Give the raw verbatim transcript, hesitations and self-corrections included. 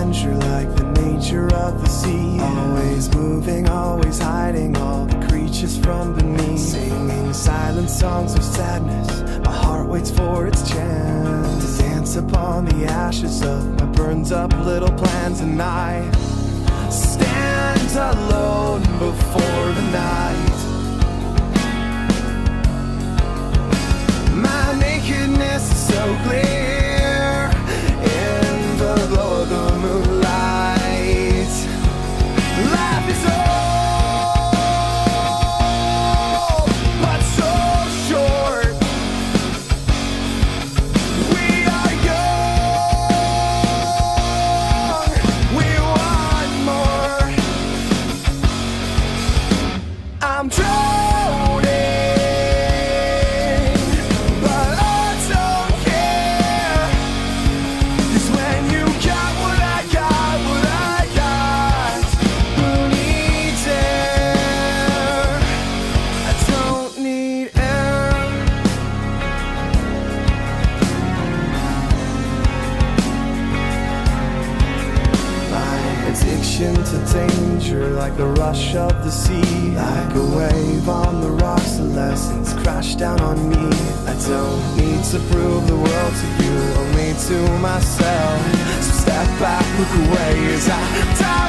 adventure like the nature of the sea. Always moving, always hiding all the creatures from beneath. Singing silent songs of sadness, my heart waits for its chance to dance upon the ashes of my burned up little plans. And I stand alone before the night. My nakedness is so clear in the glow of the moonlight. Life is old, but so short. We are young, we want more. I'm drowning, but I don't care. 'Cause when you got what I got, what I got, who needs air? I don't need air. My addiction to danger, like the rush of the sea, like a wave on the rocks, the lessons crash down on me. I don't need to prove the world to you, only to myself. So step back, look away as I dive